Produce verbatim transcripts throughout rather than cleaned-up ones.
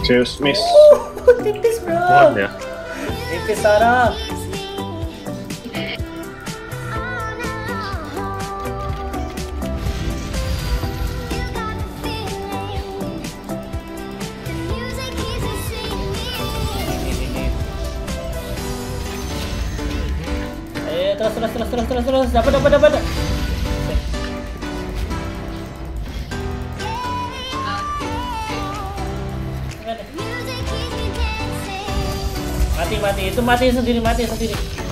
Zeus miss. Uh, tipis bro. Kuat ya. Tipis Sarah. Ayo terus terus terus terus terus terus dapat dapat dapat. Mati mati itu mati sendiri mati sendiri.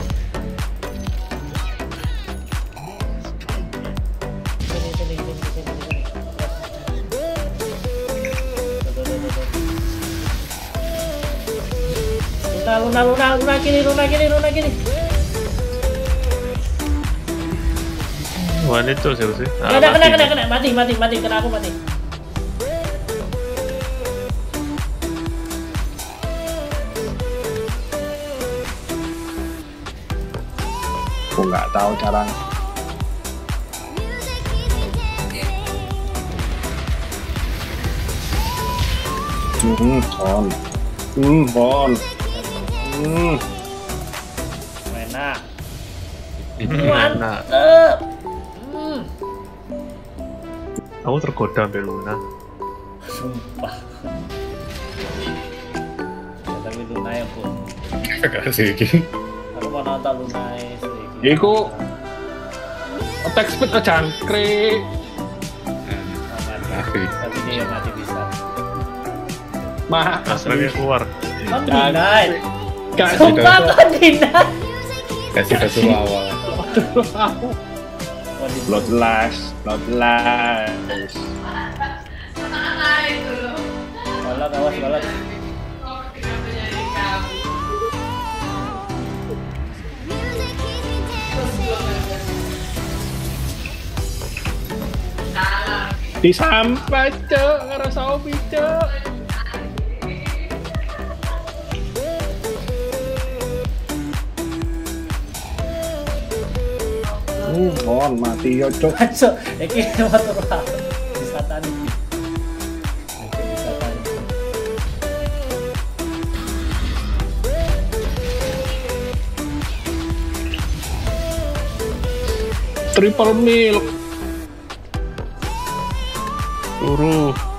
Sini sini sini sini sini. Luna luna luna luna kiri luna kiri luna kiri. Wah ini tuh sih sih. Ah, Kena kena mati. kena kena mati mati mati kena aku mati. Aku nggak tahu caranya. Hmm, on. Hmm, on. Hmm. Enak. Nah, Mantep. Hmm. aku tergoda sampai Luna. Sumpah. Ya, tapi Luna ya pun. Gak sih iki. Aku mau nonton Luna itu. Iku attack speed aja jangkrik. Mati. Tapi dia mati bisa. Mah Asalnya keluar. Kan deny. Gak Sumpah kan deny. Kasih kasih awal. Blood last, blood last. Balak awas balak. Disampai cek, ngerasa opi cek. Uh, on mati yo cok. Masuk. Iki motor lah. Bisa tani. Oke, bisa tani. Triple milk. Turu.